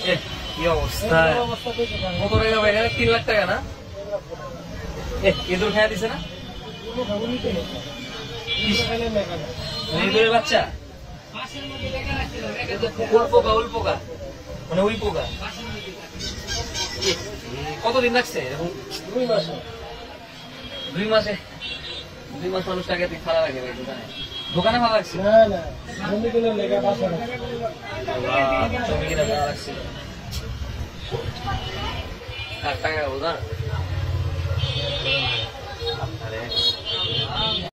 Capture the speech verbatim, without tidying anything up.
কি অবস্থা, কত টাকা ভাই? এখানে তিন লাখ টাকা না? ইঁদুর খেয়ে দিছে না? ইঁদুরের বাচ্চা, উল পোকা, উল পোকা মানে উই পোকা। কতদিন লাগছে? দুই মাসে। দুই মাসে দুই মাস মানুষ টাকা দিয়ে খারাপ লাগে ভাই দোকানে। দোকানে ভালো লাগছে? না না, জমি কিনে লেগে বাসা জমি কিনে ভালো লাগছিল। টাকা বোঝা